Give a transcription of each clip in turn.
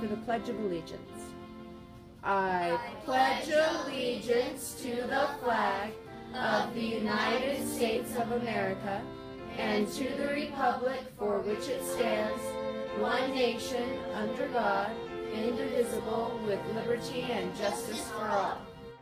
for the Pledge of Allegiance. I pledge allegiance to the flag of the United States of America and to the republic for which it stands, one nation, under God, indivisible, with liberty and justice for all.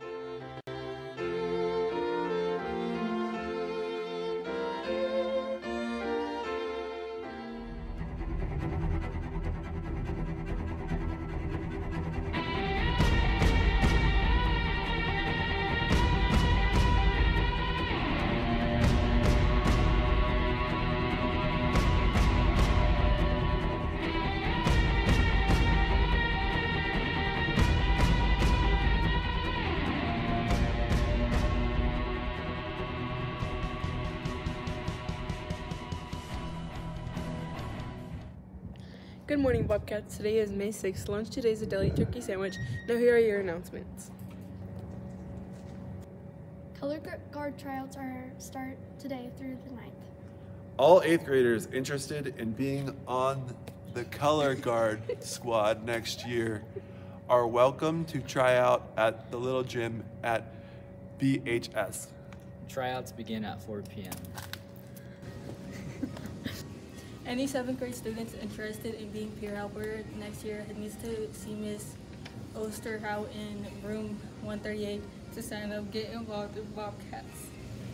Good morning, Bobcats. Today is May 6th. Lunch today is a deli turkey sandwich. Now here are your announcements. Color guard tryouts start today through the 9th. All 8th graders interested in being on the color guard squad next year are welcome to try out at the little gym at BHS. Tryouts begin at 4 p.m. Any 7th grade students interested in being peer helper next year needs to see Miss Osterhout in room 138 to sign up. Get involved with Bobcats.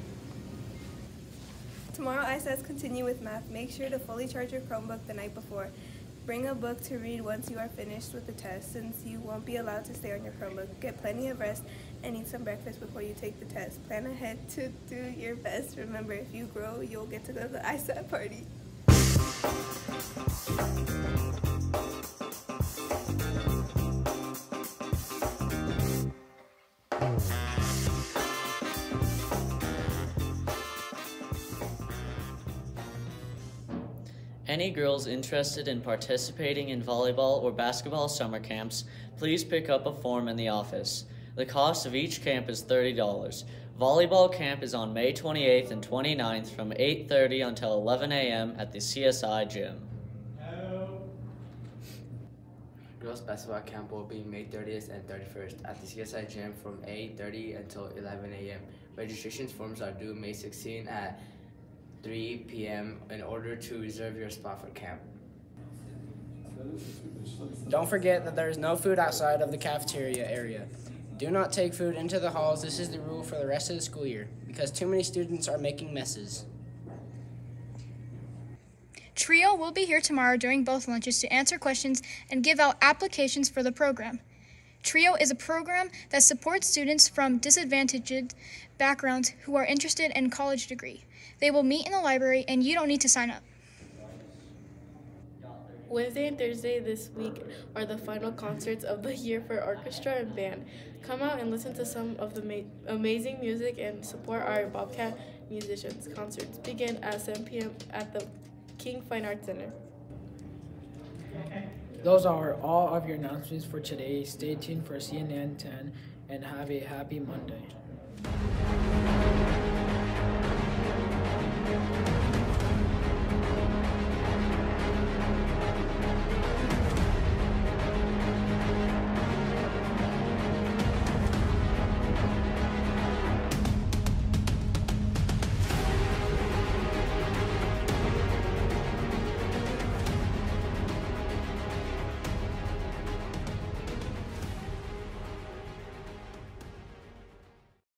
Tomorrow ISS continue with math. Make sure to fully charge your Chromebook the night before. Bring a book to read once you are finished with the test, since you won't be allowed to stay on your Chromebook. Get plenty of rest and eat some breakfast before you take the test. Plan ahead to do your best. Remember, if you grow, you'll get to go to the ISAT party. Any girls interested in participating in volleyball or basketball summer camps, please pick up a form in the office. The cost of each camp is $30. Volleyball camp is on May 28th and 29th from 8:30 until 11 a.m. at the CSI gym. Girls basketball camp will be May 30th and 31st at the CSI gym from 8:30 until 11 a.m. Registration forms are due May 16 at 3 p.m. in order to reserve your spot for camp. Don't forget that there is no food outside of the cafeteria area. Do not take food into the halls. This is the rule for the rest of the school year because too many students are making messes. TRIO will be here tomorrow during both lunches to answer questions and give out applications for the program. TRIO is a program that supports students from disadvantaged backgrounds who are interested in a college degree. They will meet in the library and you don't need to sign up. Wednesday and Thursday this week are the final concerts of the year for orchestra and band. Come out and listen to some of the amazing music and support our Bobcat musicians. Concerts begin at 7 p.m. at the King Fine Arts Center. Those are all of your announcements for today. Stay tuned for CNN 10 and have a happy Monday.